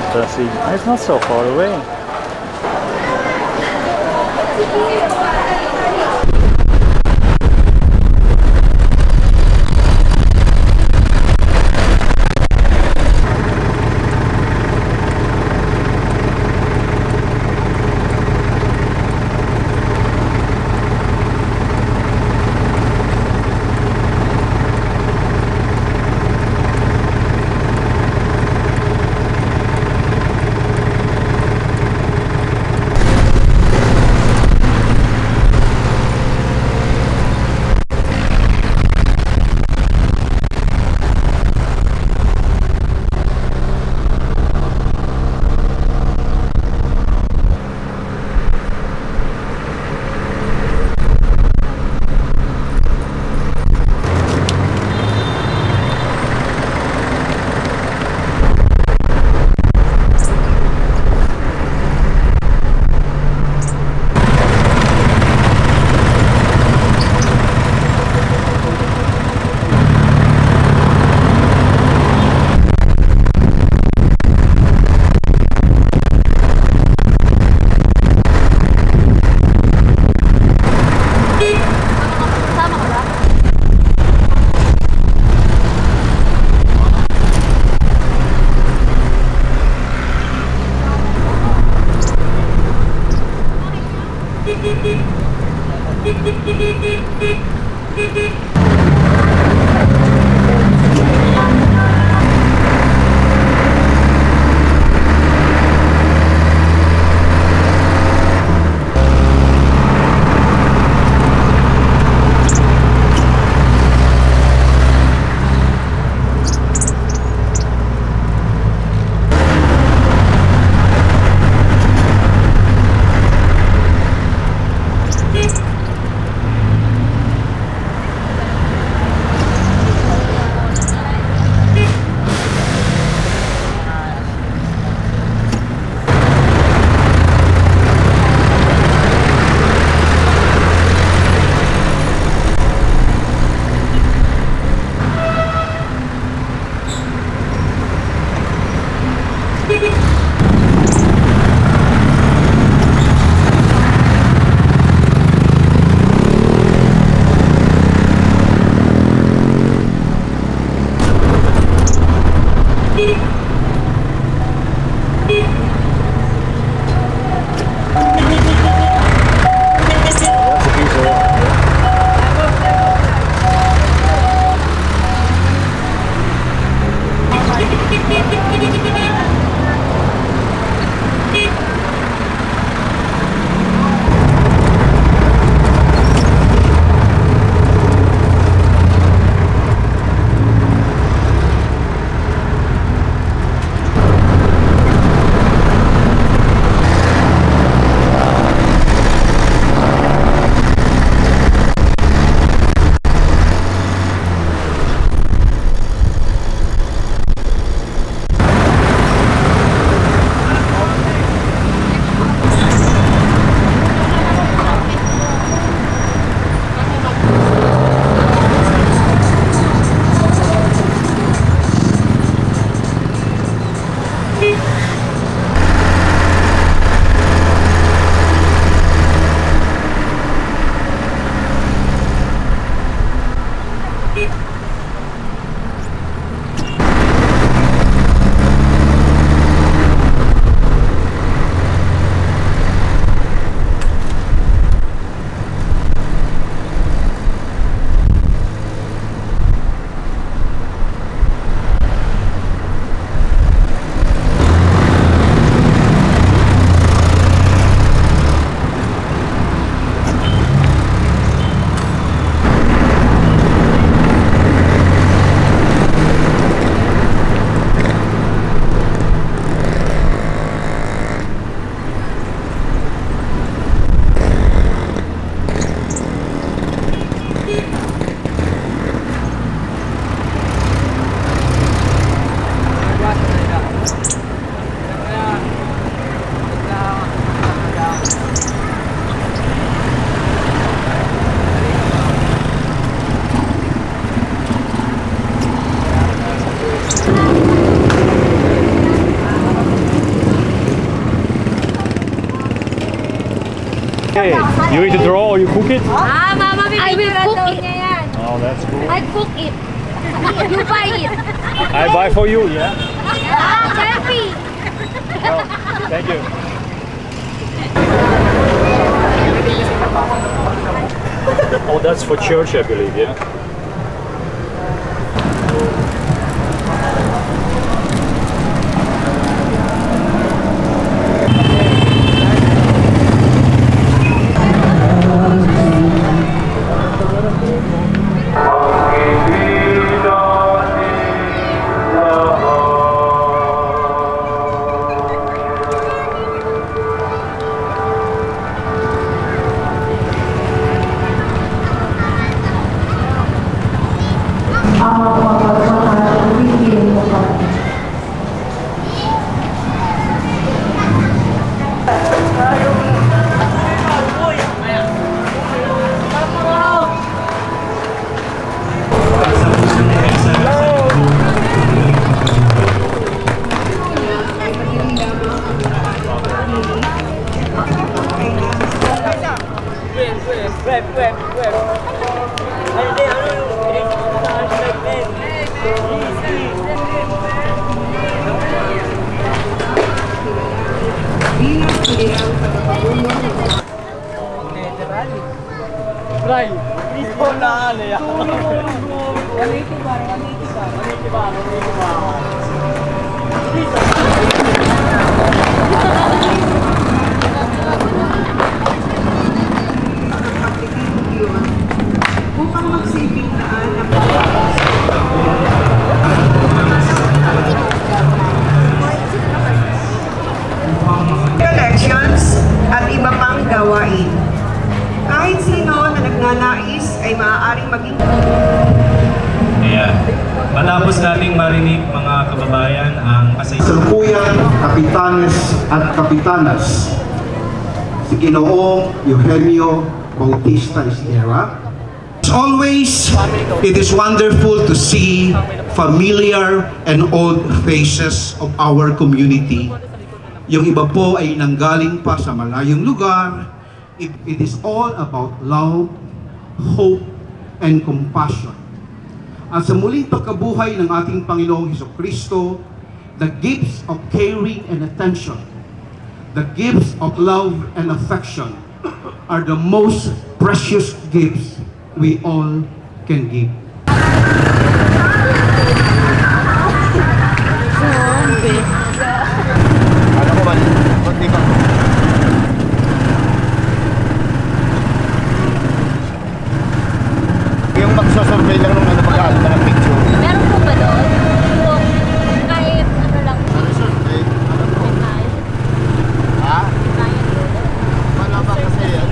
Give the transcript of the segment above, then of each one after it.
Jesse. It's not so far away. Hey, you eat the draw or you cook it? Mama, I will cook it. Oh, that's cool. I cook it. You buy it. I buy for you, yeah? Selfie. Oh, thank you. Oh, that's for church, I believe, yeah? Elections at iba pang gawain. Kahit sino na nagnanais ay maaaring maging... Kaya, matapos nating marinig mga kababayan ang kasalukuyan, kapitanes at kapitanas, si Ginoong Eugenio Bautista Esguerra. As always, it is wonderful to see familiar and old faces of our community. Yung iba po ay nanggaling pa sa malayong lugar. It is all about love, hope, and compassion. At sa muling pagkabuhay ng ating Panginoong Hesukristo, the gifts of caring and attention, the gifts of love and affection are the most precious gifts we all can give. Yung magsosurvey lang nung mag-aalala ng picture. Meron po ba doon? Kahit ano lang. Survey? Ha? Wala ba kasi yan?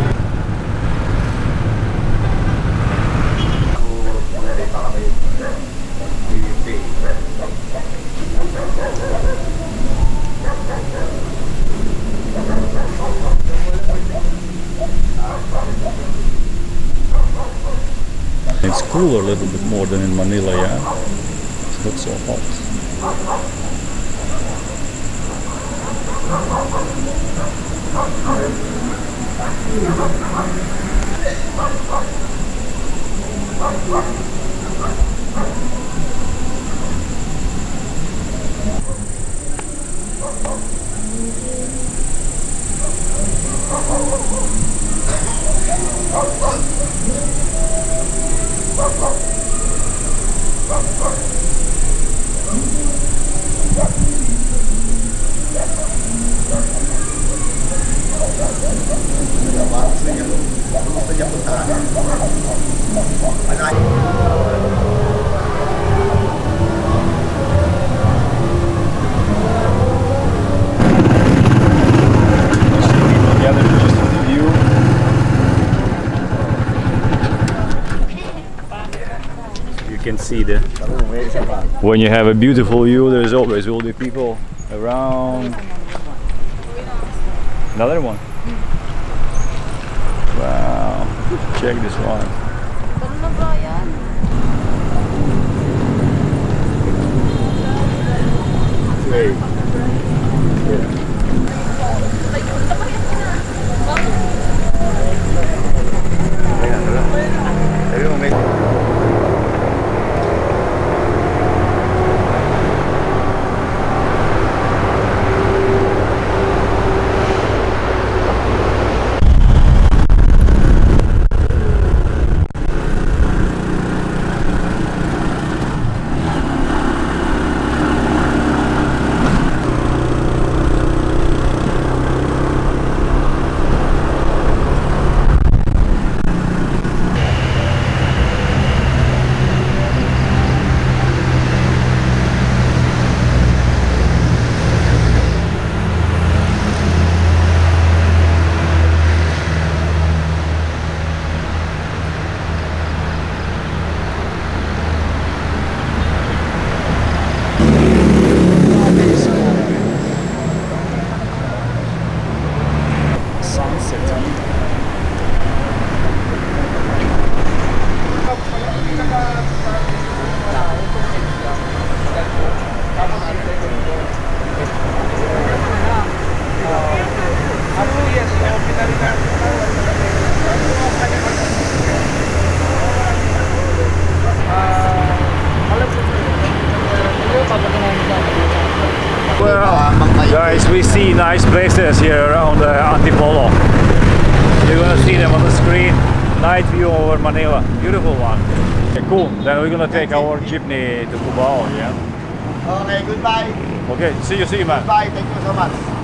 It's cooler a little bit more than in Manila, yeah? It's not so hot. Can see the when you have a beautiful view, there's always will be people around. Another one. Wow, check this one. Great. Yeah. As we see nice places here around Antipolo. You're gonna see them on the screen. Night view over Manila. Beautiful one. Okay, cool. Then we're gonna take our jeepney to Cubao, yeah? Okay, goodbye. Okay, see you, man. Bye, thank you so much.